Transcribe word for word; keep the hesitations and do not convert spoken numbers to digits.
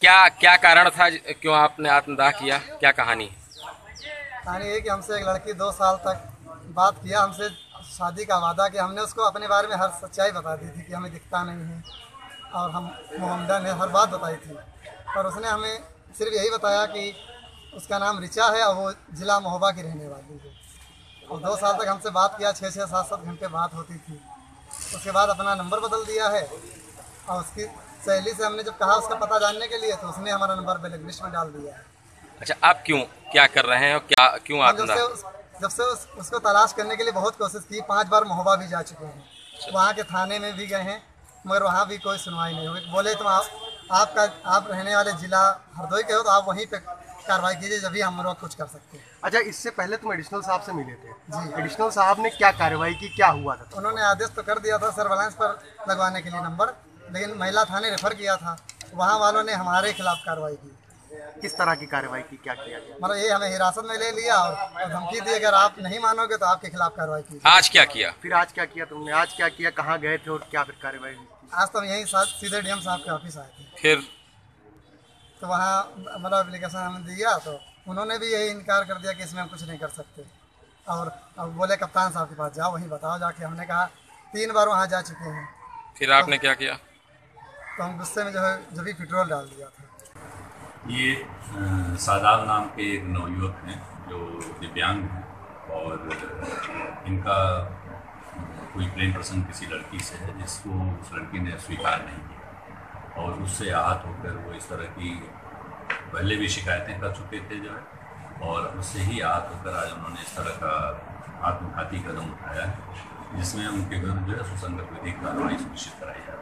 क्या क्या कारण था, क्यों आपने आत्मदाह किया, क्या कहानी? कहानी ये कि हमसे एक लड़की दो साल तक बात किया, हमसे शादी का वादा किया। हमने उसको अपने बारे में हर सच्चाई बता दी थी कि हमें दिखता नहीं है और हम मोहम्मदन है, हर बात बताई थी। पर उसने हमें सिर्फ यही बताया कि उसका नाम रिचा है और वो ज़िला महोबा की रहने वाली है। और दो साल तक हमसे बात किया, छः छः सात सात घंटे बात होती थी। उसके बाद अपना नंबर बदल दिया है और उसकी सहेली से हमने जब कहा उसका पता जानने के लिए तो उसने हमारा नंबर ब्लैक लिस्ट में डाल दिया है। अच्छा, आप क्यों क्या कर रहे हैं और क्या क्यों हम जब से आत्मदाह? उस, जब से उस, उसको तलाश करने के लिए बहुत कोशिश की, पांच बार महोबा भी जा चुके हैं, वहाँ के थाने में भी गए हैं, मगर वहाँ भी कोई सुनवाई नहीं हुई। बोले तुम आप आपका आप रहने वाले ज़िला हरदोई के हो तो आप वहीं पे कार्रवाई कीजिए, जब भी हम लोग कुछ कर सकते हैं। अच्छा, इससे पहले तुम एडिशनल साहब से मिले थे जी। एडिशनल साहब ने क्या कार्रवाई की, क्या हुआ था? उन्होंने आदेश तो कर दिया था सर्वेलेंस पर लगवाने के लिए नंबर, लेकिन महिला थाने रेफर किया था, वहाँ वालों ने हमारे खिलाफ कार्रवाई की। किस तरह की कार्रवाई की, क्या किया गया? मतलब ये हमें हिरासत में ले लिया और धमकी दी, अगर आप नहीं मानोगे तो आपके खिलाफ कार्रवाई की। आज क्या किया? फिर आज क्या किया तुमने? आज क्या किया, कहाँ गए थे और क्या फिर कार्रवाई की? आज तो हम यहीं साथ सीधे डीएम साहब के ऑफिस आए थे, फिर तो वहाँ मतलब एप्लीकेशन हमने दिया तो उन्होंने भी यही इनकार कर दिया कि इसमें हम कुछ नहीं कर सकते। और अब बोले कप्तान साहब के पास जाओ, वहीं बताओ जाके। हमने कहा तीन बार वहाँ जा चुके हैं। फिर आपने क्या किया? तो हम गुस्से में जो है जो भी पेट्रोल डाल दिया था। ये अ, सादाब नाम के एक नवयुवक हैं जो दिव्यांग हैं और इनका कोई प्रेम प्रसंग किसी लड़की से है जिसको उस लड़की ने स्वीकार नहीं किया और उससे आहत होकर वो इस तरह की पहले भी शिकायतें कर चुके थे जो है, और उससे ही आहत होकर आज उन्होंने इस तरह का आत्मघाती कदम उठाया है, जिसमें उनके विरुद्ध जो है सुसंगत विधिक कार्रवाई सुनिश्चित कराई जाए।